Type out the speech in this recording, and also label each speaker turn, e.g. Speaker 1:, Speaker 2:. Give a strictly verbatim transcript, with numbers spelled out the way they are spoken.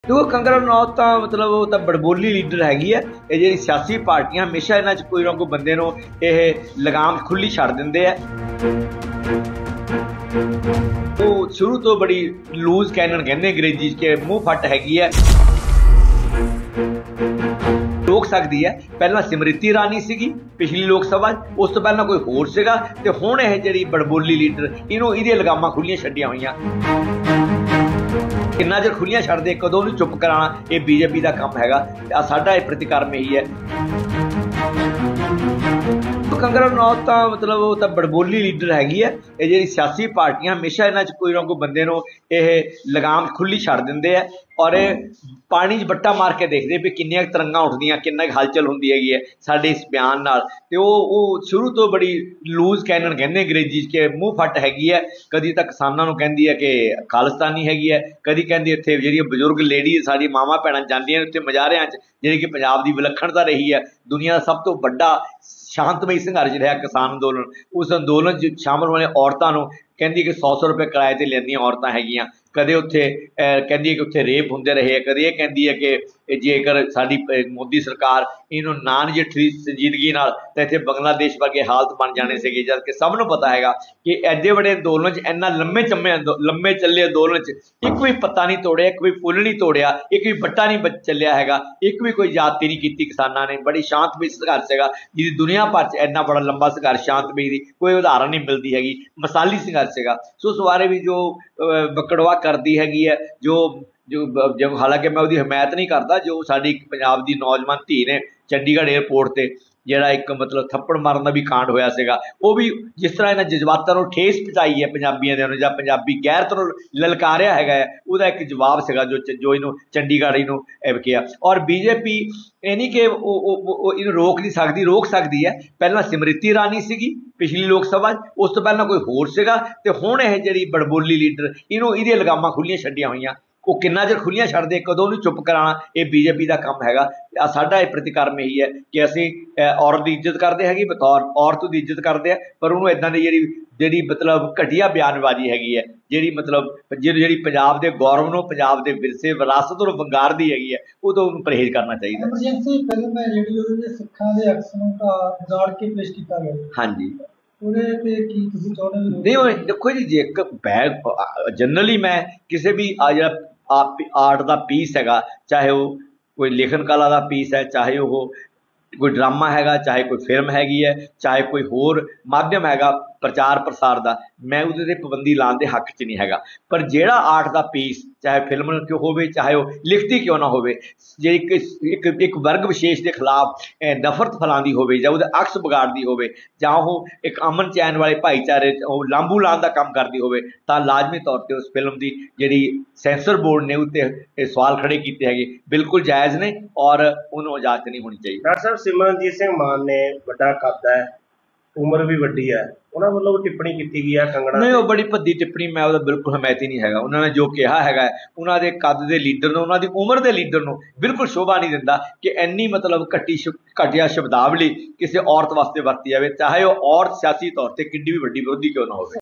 Speaker 1: देखो कंगना रनौत ਤਾਂ मतलब ਉਹ ਤਾਂ ਬੜਬੋਲੀ ਲੀਡਰ ਹੈਗੀ ਹੈ। ਇਹ ਜਿਹੜੀ ਸਿਆਸੀ ਪਾਰਟੀਆਂ ਹਮੇਸ਼ਾ ਇਹਨਾਂ 'ਚ ਕੋਈ ਨਾ ਕੋਈ ਬੰਦੇ ਨੂੰ ਇਹ ਲਗਾਮ ਖੁੱਲੀ ਛੱਡ ਦਿੰਦੇ ਆ। ਉਹ ਸ਼ੁਰੂ ਤੋਂ ਬੜੀ ਲੂਜ਼ ਕੈਨਨ ਕਹਿੰਦੇ ਅੰਗਰੇਜ਼ੀ 'ਚ ਕਿ ਮੂੰਹ ਫੱਟ ਹੈਗੀ ਹੈ, ਰੋਕ ਸਕਦੀ ਹੈ। ਪਹਿਲਾਂ ਸਿਮਰਿਤੀ ਇਰਾਨੀ ਸੀਗੀ ਪਿਛਲੀ ਲੋਕ ਸਭਾ, ਉਸ ਤੋਂ ਪਹਿਲਾਂ ਕੋਈ ਹੋਰ ਸੀਗਾ, ਤੇ ਹੁਣ ਇਹ ਜਿਹੜੀ ਬੜਬੋਲੀ ਲੀਡਰ ਇਹਨੂੰ ਇਹਦੀਆਂ ਲਗਾਮਾਂ ਖੁੱਲੀਆਂ ਛੱਡੀਆਂ ਹੋਈਆਂ। किन्ना चर खुलियां छड़ दे, कदों भी चुप कराना, ये बीजेपी का काम हैगा। साडा ये प्रतिकर्म यही है। कंगना रनौत ਤਾਂ मतलब ਉਹ ਤਾਂ ਬੜਬੋਲੀ ਲੀਡਰ ਹੈਗੀ ਹੈ। ਇਹ ਜਿਹੜੀ ਸਿਆਸੀ ਪਾਰਟੀਆਂ ਹਮੇਸ਼ਾ ਇਹਨਾਂ 'ਚ ਕੋਈ ਨਾ ਕੋਈ ਬੰਦੇ ਨੂੰ ਇਹ ਲਗਾਮ ਖੁੱਲੀ ਛੱਡ ਦਿੰਦੇ ਆ, ਔਰ ਪਾਣੀ 'ਚ ਬੱਟਾ ਮਾਰ ਕੇ ਦੇਖਦੇ ਵੀ ਕਿੰਨੀਆਂ ਤਰੰਗਾਂ ਉੱਠਦੀਆਂ, ਕਿੰਨਾ ਹਲਚਲ ਹੁੰਦੀ ਹੈਗੀ ਹੈ ਸਾਡੇ ਇਸ ਬਿਆਨ ਨਾਲ। ਤੇ ਉਹ ਉਹ ਸ਼ੁਰੂ ਤੋਂ ਬੜੀ ਲੂਜ਼ ਕੈਨਨ ਕਹਿੰਦੇ ਅੰਗਰੇਜ਼ੀ 'ਚ ਕਿ ਮੂੰਹ ਫੱਟ ਹੈਗੀ ਹੈ। ਕਦੀ ਤਾਂ ਕਿਸਾਨਾਂ ਨੂੰ ਕਹਿੰਦੀ ਹੈ ਕਿ ਖਾਲਿਸਤਾਨੀ ਹੈਗੀ ਹੈ, ਕਦੀ ਕਹਿੰਦੀ ਇੱਥੇ ਜਿਹੜੀਆਂ ਬਜ਼ੁਰਗ ਲੇਡੀ ਸਾਡੀ ਮਾਵਾਂ ਭੈਣਾਂ ਜਾਂਦੀਆਂ ਨੇ ਉੱਥੇ ਮੁਜ਼ਾਹਰਿਆਂ 'ਚ, ਜਿਹੜੀ ਕਿ ਪੰਜਾਬ ਦੀ ਵਿਲੱਖਣਤਾ ਰਹੀ ਹੈ। ਦੁਨੀਆ ਦਾ ਸਭ ਤੋਂ ਵੱਡਾ ਸ਼ਾਂਤਮਈ ਸੰਘਰਸ਼ ਰਿਹਾ ਕਿਸਾਨ ਅੰਦੋਲਨ, ਉਸ ਅੰਦੋਲਨ 'ਚ ਸ਼ਾਮਲ ਹੋਣੇ ਔਰਤਾਂ ਨੂੰ ਕਹਿੰਦੀ ਕਿ ਸੌ ਸੌ ਰੁਪਏ ਕਿਰਾਏ 'ਤੇ ਲੈਂਦੀਆਂ ਔਰਤਾਂ ਹੈਗੀਆਂ। ਕਦੇ ਉੱਥੇ ਕਹਿੰਦੀ ਹੈ ਕਿ ਉੱਥੇ ਰੇਪ ਹੁੰਦੇ ਰਹੇ ਹੈ, ਕਦੇ ਇਹ ਕਹਿੰਦੀ ਹੈ ਕਿ ਜੇਕਰ ਸਾਡੀ ਮੋਦੀ ਸਰਕਾਰ ਇਹਨੂੰ ਨਾ ਨਜਿੱਠੀ ਸੰਜੀਦਗੀ ਨਾਲ ਤਾਂ ਇੱਥੇ ਬੰਗਲਾਦੇਸ਼ ਵਰਗੇ ਹਾਲਤ ਬਣ ਜਾਣੇ ਸੀਗੇ। ਜਦ ਕਿ ਸਭ ਨੂੰ ਪਤਾ ਹੈਗਾ ਕਿ ਐਡੇ ਵੱਡੇ ਅੰਦੋਲਨ 'ਚ ਇੰਨਾ ਲੰਮੇ ਚੰਮੇ ਲੰਮੇ ਚੱਲੇ ਅੰਦੋਲਨ 'ਚ ਇੱਕ ਵੀ ਪੱਤਾ ਨਹੀਂ ਤੋੜਿਆ, ਇੱਕ ਵੀ ਫੁੱਲ ਨਹੀਂ ਤੋੜਿਆ, ਇੱਕ ਵੀ ਬੱਟਾ ਨਹੀਂ ਚੱਲਿਆ ਹੈਗਾ, ਇੱਕ ਵੀ ਕੋਈ ਜਾਤੀ ਨਹੀਂ ਕੀਤੀ ਕਿਸਾਨਾਂ ਨੇ। ਬੜੀ ਸ਼ਾਂਤਮਈ ਸੰਘਰਸ਼ ਹੈਗਾ, ਜਿਹਦੀ ਦੁਨੀਆ ਭਰ 'ਚ ਇੰਨਾ ਬੜਾ ਲੰਬਾ ਸੰਘਰਸ਼ ਸ਼ਾਂਤਮਈ ਦੀ ਕੋਈ ਉਦਾਹਰਨ ਨਹੀਂ ਮਿਲਦੀ ਹੈਗੀ। ਮਿਸਾਲੀ ਸੰਘਰਸ਼ ਹੈਗਾ। ਸੋ ਉਸ ਬਾਰੇ ਵੀ ਜੋ ਬਕੜਵਾ ਕਰਦੀ ਹੈਗੀ ਹੈ, ਜੋ ਜੋ ਜੋ ਹਾਲਾਂਕਿ ਮੈਂ ਉਹਦੀ ਹਮਾਇਤ ਨਹੀਂ ਕਰਦਾ, ਜੋ ਸਾਡੀ ਪੰਜਾਬ ਦੀ ਨੌਜਵਾਨ ਧੀ ਨੇ ਚੰਡੀਗੜ੍ਹ ਏਅਰਪੋਰਟ 'ਤੇ ਜਿਹੜਾ ਇੱਕ ਮਤਲਬ ਥੱਪੜ ਮਾਰਨ ਦਾ ਵੀ ਕਾਂਡ ਹੋਇਆ ਸੀਗਾ, ਉਹ ਵੀ ਜਿਸ ਤਰ੍ਹਾਂ ਇਹਨਾਂ ਜਜ਼ਬਾਤਾਂ ਨੂੰ ਠੇਸ ਪਹੁੰਚਾਈ ਹੈ ਪੰਜਾਬੀਆਂ ਦੇ ਨੂੰ, ਜਾਂ ਪੰਜਾਬੀ ਗੈਰਤ ਨੂੰ ਲਲਕਾਰਿਆ ਹੈਗਾ ਹੈ, ਉਹਦਾ ਇੱਕ ਜਵਾਬ ਸੀਗਾ ਜੋ ਜੋ ਇਹਨੂੰ ਚੰਡੀਗੜ੍ਹ ਇਹਨੂੰ ਕਿਹਾ। ਔਰ ਬੀਜੇਪੀ ਇਹ ਨਹੀਂ ਕਿ ਉਹ ਇਹਨੂੰ ਰੋਕ ਨਹੀਂ ਸਕਦੀ, ਰੋਕ ਸਕਦੀ ਹੈ। ਪਹਿਲਾਂ ਸਿਮਰਿਤੀ ਇਰਾਨੀ ਸੀਗੀ ਪਿਛਲੀ ਲੋਕ ਸਭਾ, ਉਸ ਤੋਂ ਪਹਿਲਾਂ ਕੋਈ ਹੋਰ ਸੀਗਾ, ਤੇ ਹੁਣ ਇਹ ਜਿਹੜੀ ਬੜਬੋਲੀ ਲੀਡਰ ਇਹਨੂੰ ਇਹਦੀਆਂ ਲਗਾਮਾਂ ਖੁੱਲੀਆਂ ਛੱਡੀਆਂ ਹੋਈਆਂ। ਉਹ ਕਿੰਨਾ ਚਿਰ ਖੁੱਲੀਆਂ ਛੱਡ ਦੇ, ਕਦੋਂ ਨੂੰ ਚੁੱਪ ਕਰਾਉਣਾ, ਇਹ ਬੀਜੇਪੀ ਦਾ ਕੰਮ ਹੈਗਾ। ਸਾਡਾ ਇਹ ਪ੍ਰਤੀਕਰਮ ਇਹੀ ਹੈ ਕਿ ਅਸੀਂ ਔਰਤ ਦੀ ਇੱਜ਼ਤ ਕਰਦੇ ਹੈਗੇ, ਬਤੌਰ ਔਰਤ ਦੀ ਇੱਜ਼ਤ ਕਰਦੇ ਆ, ਪਰ ਉਹਨੂੰ ਇੱਦਾਂ ਦੀ ਜਿਹੜੀ ਜਿਹੜੀ ਮਤਲਬ ਘਟੀਆ ਬਿਆਨਬਾਜ਼ੀ ਹੈਗੀ ਹੈ, ਜਿਹੜੀ ਮਤਲਬ ਜਿਹੜੀ ਪੰਜਾਬ ਦੇ ਗੌਰਵ ਨੂੰ, ਪੰਜਾਬ ਦੇ ਵਿਰਸੇ ਵਿਰਾਸਤ ਨੂੰ ਵੰਗਾਰਦੀ ਹੈਗੀ ਹੈ, ਉਹ ਤੋਂ ਉਹਨੂੰ ਪਰਹੇਜ਼ ਕਰਨਾ ਚਾਹੀਦਾ।
Speaker 2: ਐਮਰਜੈਂਸੀ ਫਿਲਮ ਹੈ ਜਿਹੜੀ ਉਹਦੇ ਸਿੱਖਾਂ ਦੇ ਅਕਸ ਨੂੰ ਉਜਾੜ ਕੇ ਪੇਸ਼ ਕੀਤਾ ਗਿਆ। ਹਾਂਜੀ, ਉਹਦੇ ਤੇ ਕੀ ਤੁਸੀਂ ਚਾਹੁੰਦੇ ਹੋ?
Speaker 1: ਨਹੀਂ, ਉਹ ਦੇਖੋ ਜੀ, ਜੇ ਇੱਕ ਬੈਗ ਜਨਰਲੀ ਮੈਂ ਕਿਸੇ ਵੀ ਆ ਜਿਹੜਾ ਆਰਟ ਦਾ ਪੀਸ ਹੈਗਾ, ਚਾਹੇ ਉਹ ਕੋਈ ਲਿਖਣ ਕਲਾ ਦਾ ਪੀਸ ਹੈ, ਚਾਹੇ ਉਹ ਕੋਈ ਡਰਾਮਾ ਹੈਗਾ, ਚਾਹੇ ਕੋਈ ਫਿਲਮ ਹੈਗੀ ਹੈ, ਚਾਹੇ ਕੋਈ ਹੋਰ ਮਾਧਿਅਮ ਹੈਗਾ ਪ੍ਰਚਾਰ ਪ੍ਰਸਾਰ ਦਾ, ਮੈਂ ਉਹਦੇ 'ਤੇ ਪਾਬੰਦੀ ਲਾਉਣ ਦੇ ਹੱਕ 'ਚ ਨਹੀਂ ਹੈਗਾ। ਪਰ ਜਿਹੜਾ ਆਰਟ ਦਾ ਪੀਸ, ਚਾਹੇ ਫਿਲਮ ਕਿਉਂ ਹੋਵੇ, ਚਾਹੇ ਉਹ ਲਿਖਤੀ ਕਿਉਂ ਨਾ ਹੋਵੇ, ਜੇ ਇੱਕ ਇੱਕ ਇੱਕ ਵਰਗ ਵਿਸ਼ੇਸ਼ ਦੇ ਖਿਲਾਫ ਨਫ਼ਰਤ ਫੈਲਾਉਂਦੀ ਹੋਵੇ, ਜਾਂ ਉਹਦਾ ਅਕਸ ਵਿਗਾੜਦੀ ਹੋਵੇ, ਜਾਂ ਉਹ ਇੱਕ ਅਮਨ ਚੈਨ ਵਾਲੇ ਭਾਈਚਾਰੇ ਉਹ ਲਾਂਬੂ ਲਾਉਣ ਦਾ ਕੰਮ ਕਰਦੀ ਹੋਵੇ, ਤਾਂ ਲਾਜ਼ਮੀ ਤੌਰ 'ਤੇ ਉਸ ਫਿਲਮ ਦੀ ਜਿਹੜੀ ਸੈਂਸਰ ਬੋਰਡ ਨੇ ਉੱਤੇ ਸਵਾਲ ਖੜੇ ਕੀਤੇ ਹੈਗੇ, ਬਿਲਕੁਲ ਜਾਇਜ਼ ਨੇ, ਔਰ ਉਹਨੂੰ ਇਜਾਜ਼ਤ ਨਹੀਂ ਹੋਣੀ ਚਾਹੀਦੀ।
Speaker 3: ਡਾਕਟਰ ਸਾਹਿਬ, ਸਿਮਰਨਜੀਤ ਸਿੰਘ ਮਾਨ ਨੇ ਵੱਡਾ ਕੱਦ ਹੈ, ਉਮਰ ਵੀ ਵੱਡੀ ਹੈ, ਉਹਨਾਂ ਵੱਲੋਂ ਟਿੱਪਣੀ ਕੀਤੀ ਗਈ ਹੈ ਕੰਗਣਾ।
Speaker 1: ਨਹੀਂ, ਉਹ ਬੜੀ ਭੱਦੀ ਟਿੱਪਣੀ, ਮੈਂ ਉਹਦਾ ਬਿਲਕੁਲ ਹਮਾਇਤੀ ਨਹੀਂ ਹੈਗਾ। ਉਹਨਾਂ ਨੇ ਜੋ ਕਿਹਾ ਹੈਗਾ, ਉਹਨਾਂ ਦੇ ਕੱਦ ਦੇ ਲੀਡਰ ਨੂੰ, ਉਹਨਾਂ ਦੀ ਉਮਰ ਦੇ ਲੀਡਰ ਨੂੰ ਬਿਲਕੁਲ ਸ਼ੋਭਾ ਨਹੀਂ ਦਿੰਦਾ ਕਿ ਇੰਨੀ ਮਤਲਬ ਘੱਟੀ ਘਟੀਆ ਸ਼ਬਦਾਵਲੀ ਕਿਸੇ ਔਰਤ ਵਾਸਤੇ ਵਰਤੀ ਜਾਵੇ, ਚਾਹੇ ਉਹ ਔਰਤ ਸਿਆਸੀ ਤੌਰ 'ਤੇ ਕਿੰਨੀ ਵੀ ਵੱਡੀ ਵਿਰੋਧੀ ਕਿਉਂ ਨਾ ਹੋਵੇ।